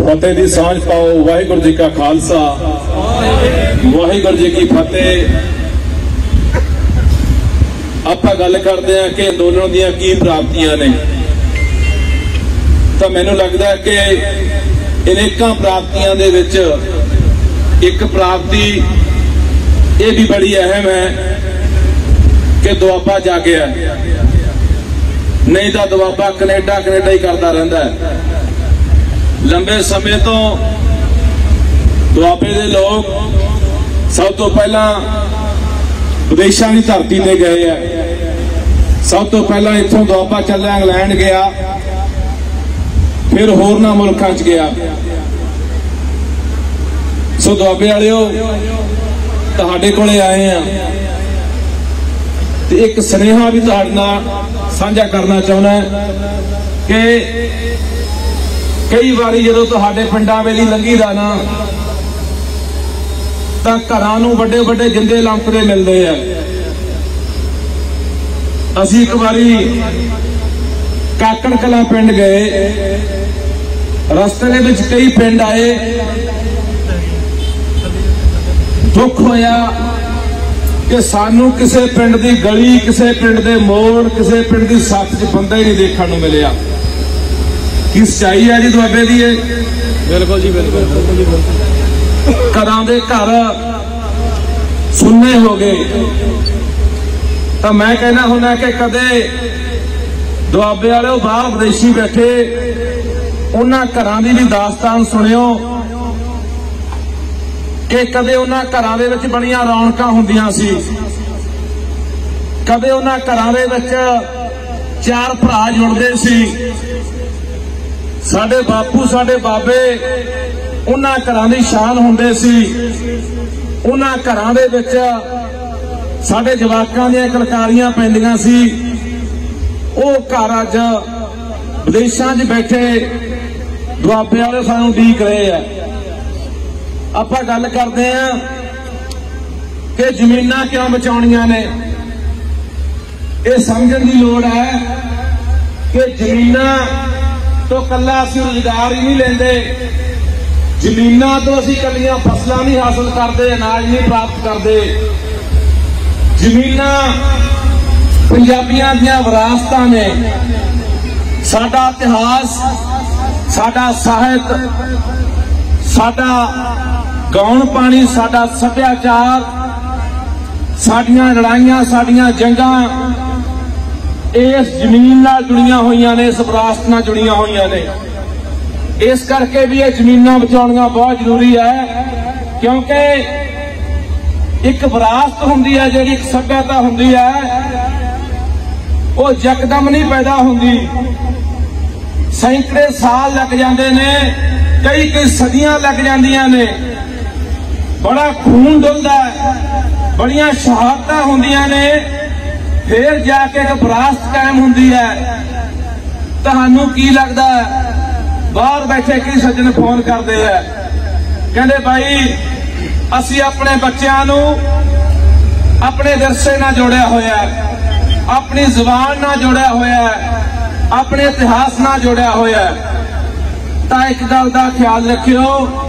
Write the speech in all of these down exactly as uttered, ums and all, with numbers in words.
फतेह की सांझ पाओ। वाहिगुरू जी का खालसा, वाहिगुरू जी की फतेह। आपां गल करते हैं कि अंदोलन दीयां की प्राप्तियां ने, तो मैनूं लगता है कि अनेकां प्राप्तियां दे विच एक प्राप्ति ये भी बड़ी अहम है कि दुआबा जागया, नहीं तो दुआबा कनेडा कनेडा ही करता रहता है। लंबे समय तो दुआबे दे लोग सब तो पहला विदेशों की धरती ते गए हैं। सब तो पहला इत्थों दुआबा चलिया इंग्लैंड गया, फिर होरना मुल्कां च गया। सो दुआबे वालिओ तुहाडे कोले आए हैं ते एक सुनेहा भी तुहाडे नाल साझा करना चाहुंदा कि कई बारी जदों तुहाडे पिंडां वेली लंघीदा ना तां घरां नूं वड्डे वड्डे जिंदे लंकदे मिलदे आ। असीं एक बारी काकड़ कलां पिंड गए, रस्ते दे विच कई पिंड आए, दुख होया कि सानू किसी पिंड की गली, किसी पिंड के मोड़, किसी पिंड की सत्त च बंदा ही नहीं देखने को मिलिया। की सच्चाई है जी दुआबे दी? बिल्कुल जी, बिल्कुल। घरां दे घर सुन्ने हो गए। तो मैं कहना हुंदा कि कदे दुआबे वाले बाहर विदेशी बैठे उन्हां घरां दी भी दास्तान सुनियो कि कदे उन्हां घरां दे विच बड़ियां रौनकां हुंदियां सी, कदे उन्हां घरां दे विच चार भरा जुड़दे सी। साडे बापू साडे बाबे उन्हां घरां दी शान हुंदे सी। उन्हां घरां दे विच साडे जवाकां दीयां कलकारियां पैंदियां सी। ओह घर अज विदेशां च बैठे दुआबे वाले सानूं उਡੀक रहे हैं। आपां गल करते हैं कि जमीनां क्यों बचाउणियां ने। यह समझण दी लोड़ है कि जमीनां तो कल्ला असीं रोजगार ही नहीं लेंदे, जमीनां तो असीं कल्लियां फसलां नहीं हासिल करते, अनाज नहीं प्राप्त करते। जमीनां पंजाबियां दीयां विरासतां ने। साडा इतिहास, साडा साहित, साडा गाउण पानी, साडा सभ्याचार, साडियां लड़ाइयां, साडियां जंगां इस जमीन नाल जुड़ियां होईयां ने, इस विरासत नाल जुड़ियां होईयां ने। इस करके भी ये जमीनां बचाउणियां बहुत जरूरी है, क्योंकि एक विरासत हुंदी है, जिहड़ी एक सभ्यता हुंदी है, वो यकदम नहीं पैदा हुंदी। सैकड़े साल लग जाते ने, कई कई सदियां लग जांदियां ने। बड़ा खून डुलदा है, बड़ियां शहादतां हुंदियां ने, फिर जाके एक विरासत कायम हुंदी है। तुहानूं की लगदा है? बाहर बैठे कई सज्जन फोन करते हैं, कहते भाई असीं अपने बच्चों नूं अपने विरसे नाल जोड़िया होया, अपनी जुबान नाल जोड़िया होया, अपने इतिहास नाल जोड़िया होया। तां एक गल दा ख्याल रखियो,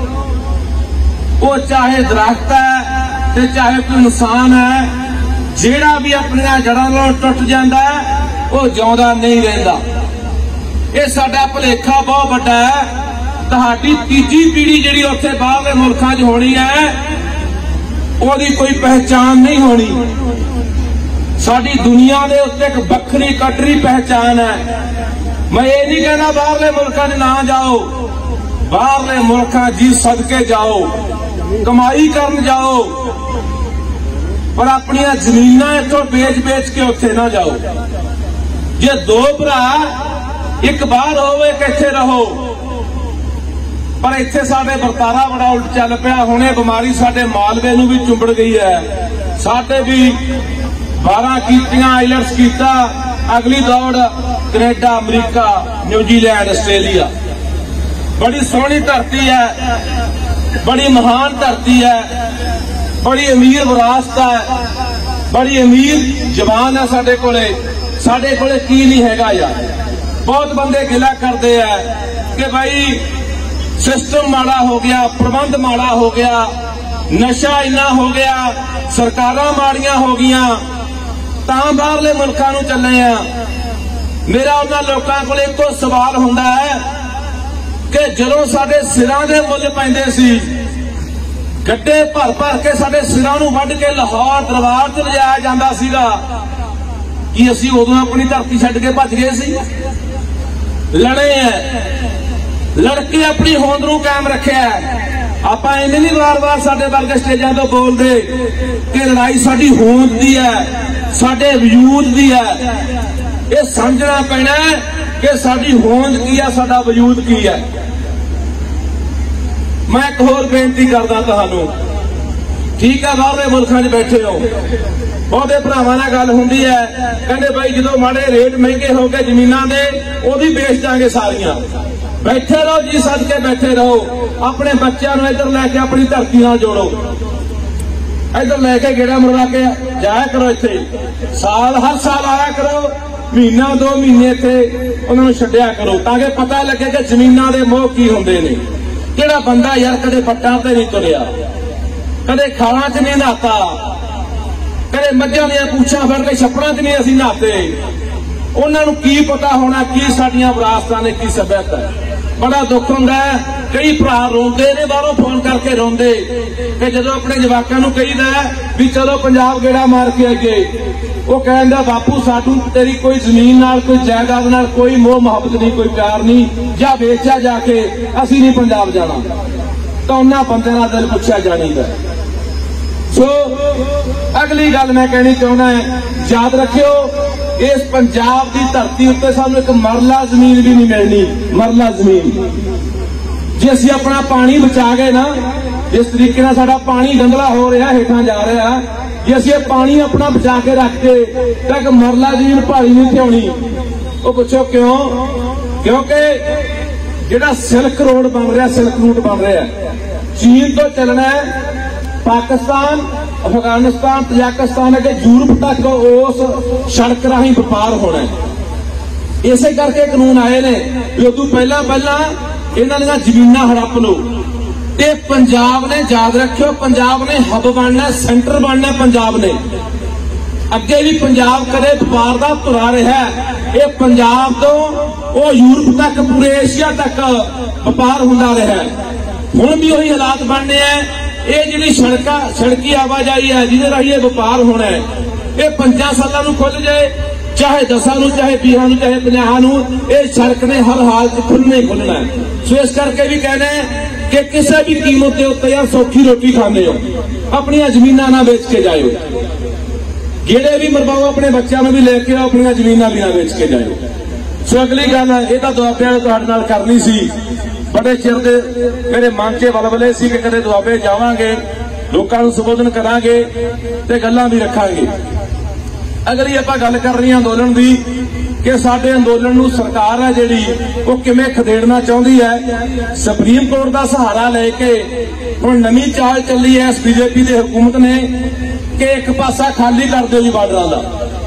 वो चाहे दरख्त है ते चाहे कोई इंसान है, जिहड़ा भी अपनी जड़ां नाल टुट जांदा है वो जिउंदा नहीं रहिंदा। ये साडा भुलेखा बहुत वड्डा है। तुहाडी तीजी पीढ़ी जिहड़ी उत्थे बाहरले मुल्कां च होनी है, ओहदी कोई पहचान नहीं होनी। साडी दुनिया दे उत्ते एक बखरी कटरी पहचान है। मैं ये नहीं कहना बाहरले मुल्कां च ना जाओ, बाहरले मुल्कां जी सदके जाओ, कमाई करन जाओ, पर अपनी जमीनां इत्थों बेच बेच के उत्थे ना जाओ। जे दो भरा एक बाहर होवे कि इत्थे रहो, पर इत्थे साडे वर्तारा बड़ा उल्ट चल पिया। हुणे बीमारी साडे मालवे नूं भी चुंबड़ गई है। साडे भी बारह कीतियां, आईलैट्स कीता, अगली दौड़ कनेडा, अमरीका, न्यूजीलैंड, आस्ट्रेलिया। बड़ी सोहनी धरती है, बड़ी महान धरती है, बड़ी अमीर विरासत है, बड़ी अमीर जबान है साडे कोले। साडे कोले की नहीं हैगा यार। बहुत बंदे गिला करते हैं कि भाई सिस्टम माड़ा हो गया, प्रबंध माड़ा हो गया, नशा इन्ना हो गया, सरकारां माड़ियां हो गईयां, तां बाहरले मुल्कां नूं चले आ। मेरा उन्हां लोकां कोल इक्को सवाल हुंदा है कि जदों साडे सिरां दे मुੱਲ पैंदे सी, गड्ढे भर भर के साडे सिरां नूं वड्ढ के लाहौर दरबार च लिजाया जांदा सीगा, कि असीं उदों अपनी धरती छड्ड के भज गए सी? लड़े है, लड़के अपनी होंद नूं कायम रखिया। आपां इन्हें नहीं बार बार साडे वर्गे स्टेजां तो बोलदे कि लड़ाई साडी होंद दी है, साडे वजूद दी है। ये समझना पैना है कि साडी होंद की है, साडा वजूद की है। मैं एक होर बेनती करदा तुहानूं, ठीक है बाहरले मुल्कां 'च बैठे हो, बहुते भरावां नाल गल हुंदी है, कहंदे भाई जदों माड़े रेट महंगे हो गए जमीनां दे, वो भी बेच जांगे सारियां। बैठे रहो जी, सद के बैठे रहो, अपने बच्चों नूं इधर लैके अपनी धरती नाल जोड़ो, इधर लैके गेड़ा मरवा के जाया करो। इत्थे साल हर साल आया करो, महीना दो महीने इत्थे उन्होंने छड्डिया करो, ताकि पता लगे कि जमीनां दे मोह की हुंदे ने। किहड़ा बंदा यार कदे पट्टां ते नहीं तुरिया, कदे खालां च नहीं नहाता, कदे मੱਝਾਂ ਦੀਆਂ पूछां फड़ के छप्पड़ां च नहीं असीं नहाते, उन्हां नूं की पता होना की साडीਆਂ विरासतां ने, की सभ्यता है। बड़ा दुख हुंदा है, कई भरा रोंदे ने, बाहरों फोन करके रोंदे कि जदों अपने जवाकां नूं कहीदा भी चलो पंजाब गेड़ा मार के आइए, वो कहंदा बापू साडू तेरी कोई जमीन नाल, कोई जायदाद नाल कोई मोह मुहब्बत नहीं, कोई प्यार नहीं, जा वेचा जाके, असीं नहीं पंजाब जाना। तो उन्हां बंदे दा दिल पुछया जाणीदा। सो अगली गल मैं कहनी चाहुंदा है, याद रखियो इस पंजाब की धरती उत्ते सानूं एक मरला जमीन भी नहीं मिलनी, मरला जमीन। जे असीं अपना पानी बचा गए ना, जिस तरीके नाल साडा पानी गंदला हो रहा, हेठां जा रहा, जे असीं पानी अपना बचा के रखते तो एक मरला जमीन भारी नहीं होनी। वो पुछो क्यों? क्योंकि जिहड़ा सिल्क रोड बन रहा, सिल्क रूट बन रहा, चीन तो चलना है पाकिस्तान, अफगानिस्तान, तजाकिस्तान अगे यूरोप तक उस सड़क राही व्यापार होना है। इसे करके कानून आए ने भी उदों पहला पहला इन्हां दीयां जमीनां हड़प लो। ते पंजाब ने याद रखियो, पंजाब ने हब बनना, सेंटर बनना पंजाब ने। अगे भी पंजाब कदे व्यापार का धुरा रहा, ये पंजाब तो वो यूरोप तक, पूरे एशिया तक व्यापार होंदा रहा। हुण भी वही हालात बनने हैं। ये जिहड़ी सड़का सड़की आवाजाही है जिहदे राही व्यापार होना है, ये पंजा सालां नूं खुल जाए, चाहे दसां नूं, चाहे बीहां नूं, चाहे पंजाहां नूं, ये सड़क ने हर हाल च खुलना ही खुलना है। सो इस करके भी कहना है कि किसी भी कीमत के उत्ते यार सौखी रोटी खांदे हो, अपनी जमीनां ना बेच के जाओ, गेड़े भी मरवाओ, अपने बच्चों में भी लेके आओ, अपनी जमीनां भी ना बेच के जाओ। सो अगली गल ये तो दुआबे वाले तुहाडे नाल करनी सी, बड़े चिर दे मेरे मन च वलवले सी कि कदे दुआबे जावांगे, लोकां नूं संबोधन करांगे ते गल्लां भी रखांगे। अगली आपां गल कर रही अंदोलन दी कि साडे अंदोलन नूं सरकार है जिहड़ी वो किवें खदेड़ना चाहुंदी है। सुप्रीम कोर्ट का सहारा लेके हुण नवीं चाल चली है इस बीजेपी दी हुकूमत ने कि एक पासा खाली कर दिओ जी बार्डरां दा।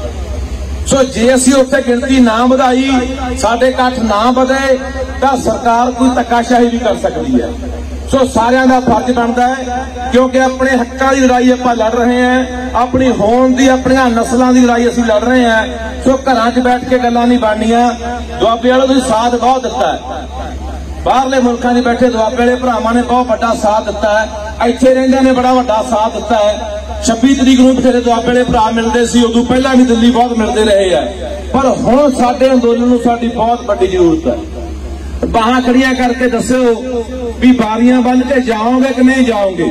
सो जे असीं उत्थे गिणती ना वधाई, साडे इकट्ठ ना वधे, तां सरकार कोई धक्काशाही भी कर सकती है। सो सारियां दा फर्ज बनता है, क्योंकि अपने हक्कां दी लड़ाई आपां लड़ रहे हैं, अपनी होंद दी, अपनी नस्लां दी लड़ाई असीं लड़ रहे हैं। सो घरां च बैठ के गल्लां नहीं बननियां। दुआबे वालों तुसीं साथ बहुत दिता है, बाहरले मुल्कां 'च बैठे दुआबे वाले भरावां ने बहुत वड्डा साथ दिता है, इत्थे रहिंदियां ने बड़ा वड्डा साथ दिता है। छब्बी तरीक नूं बथेरे दुआबे वाले भरा मिलते सी, उदों पहला भी दिल्ली बहुत मिलते रहे हैं, पर हुण साडे अंदोलन नूं साडी बहुत वड्डी जरूरत है। बाहां खड़ियां करके दस्सो भी बारियां बन के जाओगे कि नहीं जाओगे?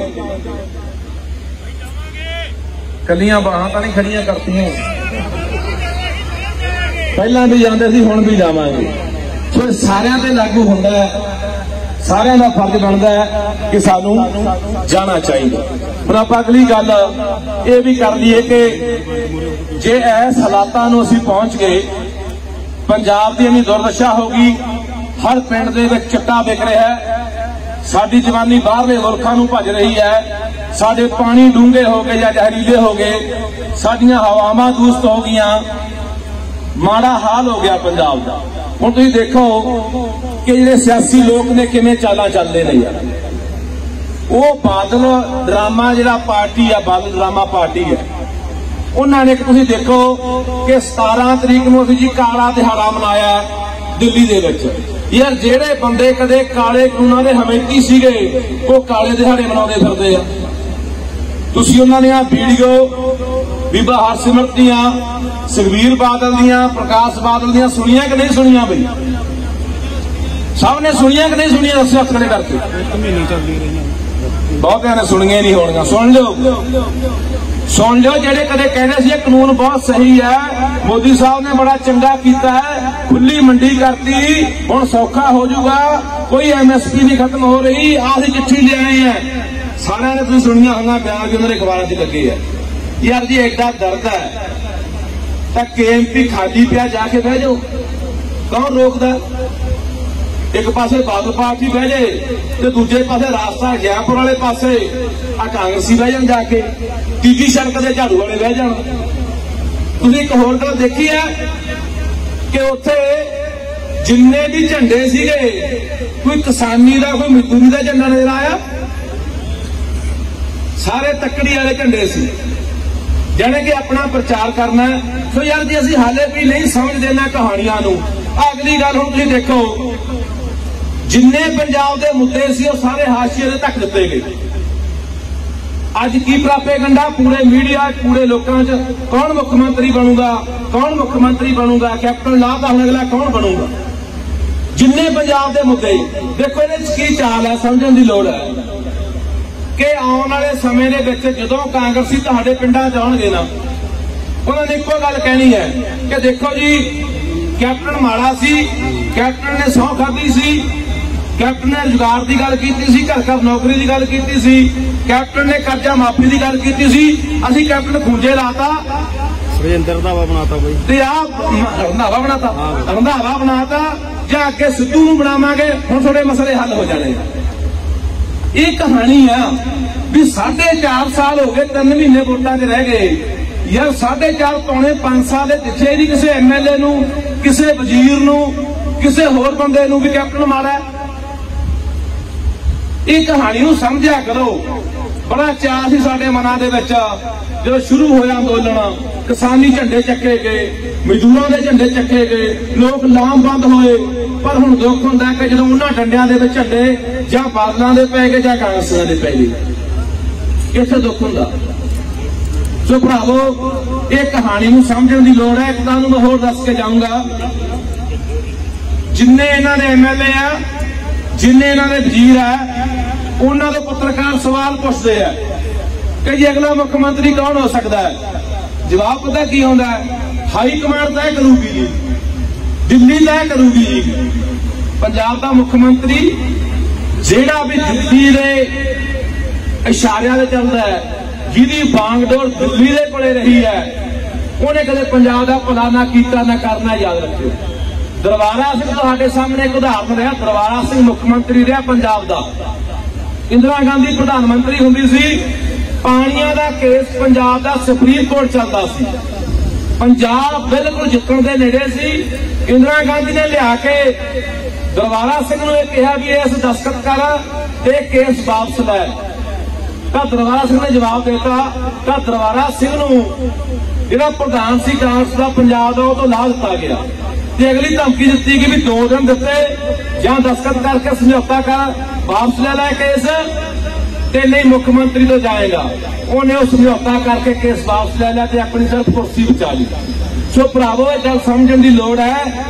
कलियां बाहां तां नहीं खड़ियां करतियां, पहला भी जांदे सी, हुण भी जावांगे। सो सारियां ते लागू हुंदा है, सारियां दा फर्ज बनता है कि सानू जाना चाहिए। पर आप अगली गल ये भी कर लीए कि जे इस हालातां नूं असीं पहुंच गए, पंजाब की इन्नी दुर्दशा होगी, हर पिंड दे विच चिट्टा विक रहा है, साडी जवानी बाहरले मुल्कां नूं भज रही है, साडे पानी डूंगे हो गए या जहरीले हो गए, साडियां हवावां दूषित हो गईयां, माड़ा हाल हो गया पंजाब का। हुण तुसीं देखो कि जिहड़े सियासी लोग ने किवें चालां चलदे ने यार। वो बादल ड्रामा जिहड़ा पार्टी है, बादल ड्रामा पार्टी है, उन्होंने तुसीं देखो कि सतारह तरीक नूं असीं जी काला दिहाड़ा मनाया दिल्ली दे विच। यार जिहड़े बंदे कदे काले कानूनां दे हमेती सीगे वो काले दिहाड़े मनाउंदे फिरदे आ। तुसीं उन्हां दीआं वीडियो बीबा हरसिमरत दीआं, सुखबीर बादल दीआं, प्रकाश बादल दीआं सुनियां कि नहीं सुनियां? बई सब ने सुनियां कि नहीं सुनियां? दस्सो हत्थ खड़े करके। बहुतियां ने सुनियां नहीं होणियां। सुन लो सुन लो जेडे कदे कहते सी कानून बहुत सही है, मोदी साहब ने बड़ा चंगा किया है, खुली मंडी करती, हुण सौखा हो जाऊगा, कोई एम एस पी नहीं खत्म हो रही, आखिर चिट्ठी ले आए हैं। सारे ने तुम सुनिया होगा, बयान भी उन्होंने अखबारों से लगे है। यार जी एडा दर्द है तो के एम पी खाली पिया जाके बह जाओ, कौन रोकदा? एक पासे बादल पार्टी बह जाए तो दूजे पासे रास्ता जयपुर वाले पासे आ कांग्रेसी बह जान जाके, तीजी सड़क के झाड़ू वाले बह जान। तुसीं एक होर गल देखी है कि उत्थे जिन्ने भी झंडे सीगे, कोई किसानी का कोई मजदूरी का झंडा नजर आया? सारे तकड़ी वाले झंडे सी, जाने कि अपना प्रचार करना है। सो यार जी असीं हाले भी नहीं समझते ना कहानियां नूं। अगली गल हुण तुसीं देखो, जिन्ने पंजाब के मुद्दे सी सारे हाशिए ते ढक दिते गए। अज की प्रापेगंडा पूरे मीडिया पूरे लोगों च, कौन मुख्यमंत्री बनूगा, कौन मुख्यमंत्री बनूगा, कैप्टन ला तो अगला कौन बनूगा। जिन्ने पंजाब के मुद्दे देखो, इहदे की चाल है समझण दी लोड़ है कि आने वाले समय दे विच जदों कांग्रेसी तुहाडे पिंडां च आउणगे ना, उन्होंने इक्को गल कहनी है कि देखो जी कैप्टन माड़ा सी, कैप्टन ने सौं खाधी सी, कैप्टन ने रोजगार की गल की सी, घर घर नौकरी की गल की सी, कैप्टन ने कर्जा माफी की गल की सी, असीं कैप्टन खूंजे लाता, रंधावा बनाता भाई, ते आप रंधावा बनाता रंधावा बनाता जां अगे सिद्धू नूं बनावांगे, हुण थोड़े मसले हल हो जाने। ये कहानी है भी साढ़े चार साल हो गए, तीन महीने वोटां च रह गए यार। साढ़े चार पौने पांच साल दिखे नहीं किसी एम एल ए नूं, किसी वजीर नूं, किसी होर बंदे नूं भी कैप्टन माड़ा है। ये कहानी नूं समझिया करो। बड़ा चाह सी साडे मनां दे विच जो शुरू होया अंदोलन, किसानी झंडे चके गए, मजदूरों के झंडे चके गए, लोग लामबंद होए। पर हुण दुख हुंदा कि जदों उन्हां डंडियां दे विच झंडे जां बादलां दे पै गए जां कांग्रेसियां दे पै गए, इत्थे दुख हुंदा। सो भरावो ये कहानी नूं समझण दी लोड़ है। एक तुहानूं मैं होर दस के जाऊंगा, जिन्ने इन्हां दे एम एल ए आ, जिन्ने इन्हां दे वजीर है, उन्हां दे पत्रकार सवाल पुछदे आ कि जी अगला मुख्यमंत्री कौन हो सकता है। जवाब पता की होंदा है, हाई कमांड तय करूगी जी, दिल्ली तय करूगी जी। पंजाब का मुख्यमंत्री जेड़ा भी दिल्ली दे इशारियां ते चलदा है, जिहदी बांगडोर दिल्ली दे कोले रही है, उन्हें कदे पंजाब का भला ना कीता ना करना, याद रखियो। दरबारा सिंह तुहाडे सामने एक उदाहरण रहा। दरबारा सिंह मुख्यमंत्री रहा पंजाब का, इंदिरा गांधी प्रधानमंत्री हुंदी सी, पानियां दा केस पंजाब का सुप्रीम कोर्ट चलता सी, पंजाब बिल्कुल जितण दे नेड़े सी। इंदिरा गांधी ने लिया के दरबारा सिंह नूं कहा भी इस दस्तखत कर ते केस वापस लै, तो दरबारा सिंह ने जवाब देता, तो दरबारा सिंह नूं जिहड़ा प्रधान सी कांग्रेस का पंजाब का, तो ला दिता गया। ते अगली धमकी दी गई भी दो दिन दिते जां दस्तखत करके समझौता कर, वापस ले लै केस, ते नहीं मुख्यमंत्री तो जाएगा। उन्हें उस समझौता करके केस वापस ले लिया, अपनी सिर्फ कुर्सी बचा ली। सो भरावो ये गल समझण दी लोड़ है,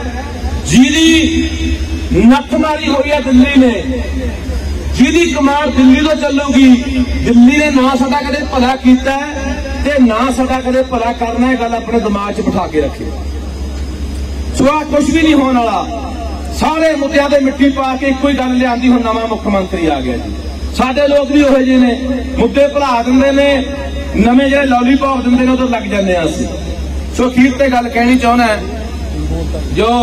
जिहदी नठमारी हुई है दिल्ली ने, जिहदी कमांड दिल्ली तो चलूगी, दिल्ली ने ना साडा कदे भला कीता ते ना साडा कदे भला करना है, गल अपने दिमाग च बिठा के रखियो। सो आ कुछ भी नहीं होने वाला, सारे मुद्दों ते मिट्टी पा के इको ही गल लियांदी, हुण नवां मुख्यमंत्री आ गया जी। साडे लोग भी ओहे जी ने, मुद्दे भुला दिंदे ने, नवे जिहड़े लॉलीपॉप दिंदे ने उधर लग जांदे आ असीं। सो अखीर ते गल कहनी चाहुंदा है, जो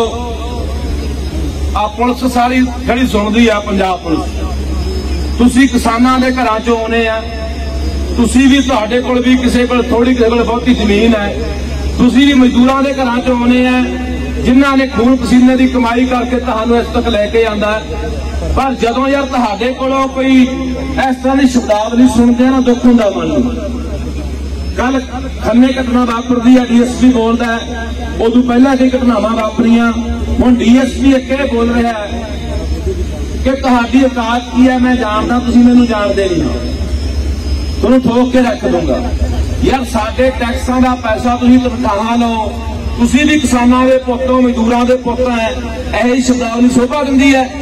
आ पुलिस सारी खड़ी सुणदी आ, पंजाब पुलिस, तुसीं किसानां दे घरां चों आउणे आ, तुसीं भी तुहाडे कोल भी किसे कोल थोड़ी किसे कोल बहुती जमीन है, तुसीं भी मजदूरां दे घरां चों आउणे आ, जिन्हां ने खून पसीने की कमाई करके तुहानूं इस तक लैके आंदा है। पर जदों यार तुहाडे कोलों कोई इस तरह की शब्दावली सुनते ना दुख हुंदा मन नूं। कल खन्ने घटना वापरदी है, डी एस पी बोलता है, उदों पहला कई घटनावां वापरियां, हुण डी एस पी एक ये बोल रहा है कि तुहाडी औकात की है, मैं जानदा तुसीं मैनूं जाणदे नहीं हो, तुहानूं ठोक के रख दूंगा। यार साडे टैक्सां दा पैसा तुसीं तनखाहां लो, तुसीं भी किसानां दे पुत्त हो, मजदूरां दे पुत्त है, यही शब्दावली शोभा दिंदी है।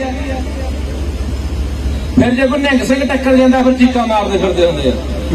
फिर जो कोई निहंग सिंह टक्कर जाता फिर चीका मारते फिरते होंगे।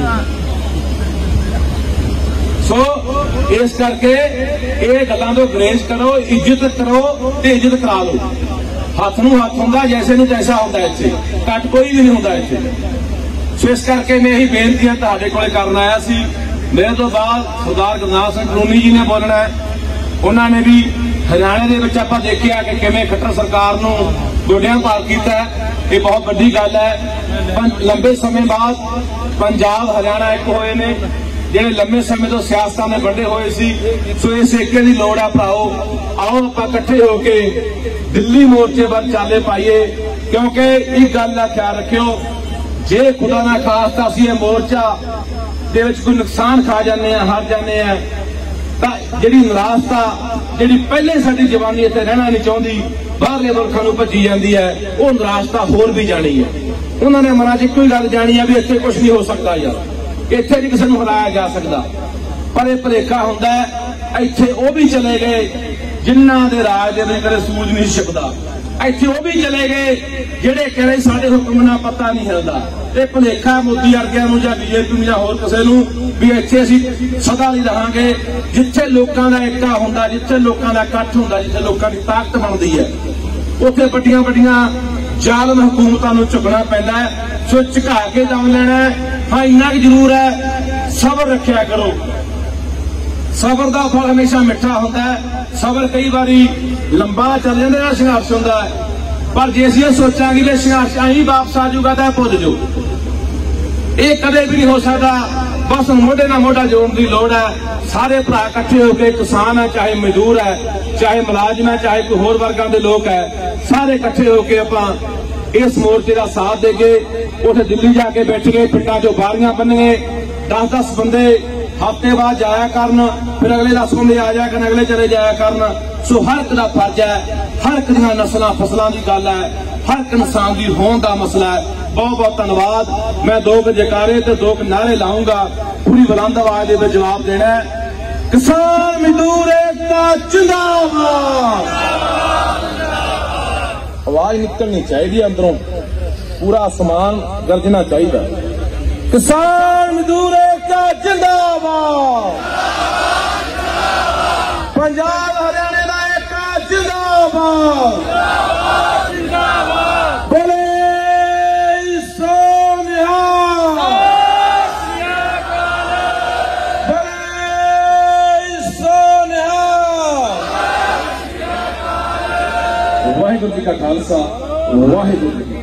सो इस करके ये गल्लां तो गुरेज करो, इज्जत करो ते इज्जत करा लो। हथ नूं हथ हुंदा, जैसे नूं तैसा हुंदा, इत्थे घट कोई भी नहीं हुंदा इत्थे। सो इस करके मैं यही बेनतियां तुहाडे कोले करन आया सी। मेरे तो बाद सरदार गुरनाम सिंह कलूनी जी ने बोलना है। उन्होंने भी हरियाणे दे विच आपां देखिआ कि किवें खट्टर सरकार नूं गोडियां भार कीता है। ये बहुत बड़ी गल है। लंबे समय बाद पंजाब हरियाणा एक होए ने, जिहड़े लंबे समय तो सियासतां ने वंडे होए सी। सो इस एके दी लोड़ आ भराओ, आओ आपां इकट्ठे होके दिल्ली मोर्चे पर चाले पाइए। क्योंकि एक गल का ख्याल रखियो, जे खुदा ना खास्ता असीं ये मोर्चा दे विच कोई नुकसान खा जाने हैं, हार जाने हैं, तां जिहड़ी निराशता जिहड़ी पहले साडी जवानी इत्थे रहना नहीं चाहुंदी, बाहरले मुल्कां नूं भज्जी जांदी है, वो निराशता होर भी जानी है। उन्होंने मनां च कोई गल जानी है भी इत्थे कुछ नहीं हो सकता, यार इत्थे नहीं किसी नूं हराया जा सकता। पर यह भुलेखा हुंदा है, इत्थे वो भी चले गए जिन्हां दे राज दे विच कदे सूरज नहीं छिपदा, इत्थे वो भी चले गए जिहड़े कहते साडे हुक्म नाल पता नहीं हिलदा। ये भुलेखा मोदी वर्गिआं नूं जां बीजेपी नूं जां होर किसे नूं भी इत्थे असीं सदा नहीं रहांगे। जिथे लोकां दा इक्का हुंदा, जिथे लोकां दा इकट्ठ हुंदा, जिथे लोकां दी ताकत बनदी है, उत्थे वड्डियां वड्डियां जालम हुकूमतां नूं झुकना पैंदा है। सो झुका के दम लेना है। हाँ इन्ना क जरूर है, सबर रखिया करो। सबर का फल हमेशा मिठा होता है। सबर कई बारी लंबा चल जाता है, संघर्ष होता है, पर जे असीं सोचा कि संघर्ष अं वापस आ जाऊगा तो भुल जाओ, ये कदे भी नहीं हो सकता। बस मोढे नाल मोढा जोड़न की लोड़ है। सारे भरा इकट्ठे होकर, किसान है चाहे मजदूर है, चाहे मुलाजम है, चाहे कोई होर वर्गां दे लोग है, सारे इकट्ठे होकर आपां इस मोर्चे का साथ देंगे। उठे दिल्ली जाके बैठ गए, पिंडां चों बारियां बन्नगे, दस दस बंदे हफ्ते बाद जाया करन, फिर अगले दस बंदे आ जाया करन, अगले चले जाया करन। सो हर एक दा फर्ज है, हर एक दियां नस्लां फसलां की गल है, हर एक इंसान की होंद का मसला है। बहुत बहुत धन्यवाद। मैं दो जयकारे ते दो नारे लाऊंगा, पूरी बुलंद आवाज में जवाब देना है। किसान मजदूर एकता जिंदाबाद। आवाज निकलनी चाहिए अंदरों, पूरा आसमान गरजना चाहिए। किसान मजदूर एकता जिंदाबाद। पंजाब हरियाणा का एकता जिंदाबाद। बोले सोनिया, बोले सोनिया। वाहिगुरू जी का खालसा, वाहिगुरू जी।